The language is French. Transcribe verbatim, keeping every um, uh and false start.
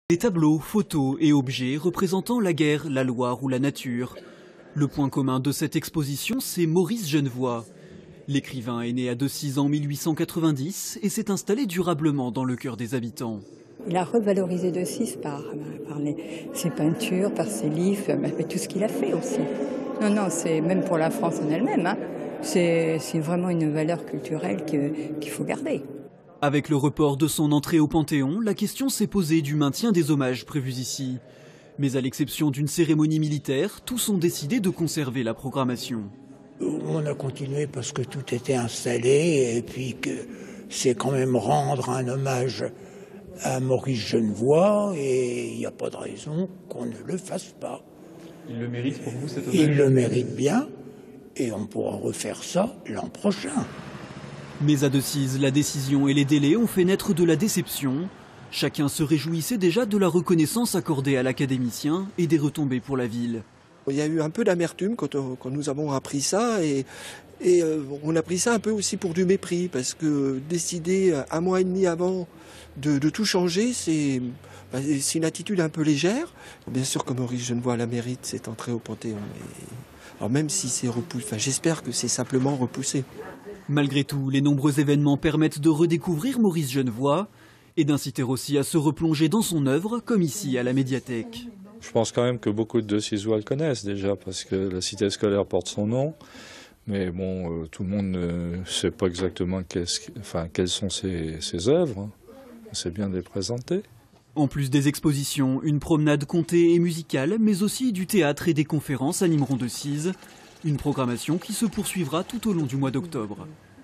Des tableaux, photos et objets représentant la guerre, la Loire ou la nature. Le point commun de cette exposition, c'est Maurice Genevoix. L'écrivain est né à Decize en mille huit cent quatre-vingt-dix et s'est installé durablement dans le cœur des habitants. Il a revalorisé Decize par, par les, ses peintures, par ses livres, mais tout ce qu'il a fait aussi. Non, non, c'est même pour la France en elle-même. Hein, c'est vraiment une valeur culturelle que, qu'il faut garder. Avec le report de son entrée au Panthéon, la question s'est posée du maintien des hommages prévus ici. Mais à l'exception d'une cérémonie militaire, tous ont décidé de conserver la programmation. On a continué parce que tout était installé et puis que c'est quand même rendre un hommage à Maurice Genevoix et il n'y a pas de raison qu'on ne le fasse pas. Il le mérite pour vous cet hommage? Il le mérite bien et on pourra refaire ça l'an prochain. Mais à Decize, la décision et les délais ont fait naître de la déception. Chacun se réjouissait déjà de la reconnaissance accordée à l'académicien et des retombées pour la ville. Il y a eu un peu d'amertume quand, quand nous avons appris ça et, et euh, on a pris ça un peu aussi pour du mépris parce que décider un mois et demi avant de, de tout changer, c'est bah, une attitude un peu légère. Bien sûr que Maurice Genevoix la mérite, cette entrée au Panthéon. Et, alors même si c'est repoussé, enfin, j'espère que c'est simplement repoussé. Malgré tout, les nombreux événements permettent de redécouvrir Maurice Genevoix et d'inciter aussi à se replonger dans son œuvre, comme ici à la médiathèque. Je pense quand même que beaucoup de Decizois le connaissent déjà, parce que la cité scolaire porte son nom. Mais bon, euh, tout le monde ne sait pas exactement qu'est-ce, enfin, quelles sont ses, ses œuvres. C'est bien de les présenter. En plus des expositions, une promenade contée et musicale, mais aussi du théâtre et des conférences animeront Decize. Une programmation qui se poursuivra tout au long du mois d'octobre.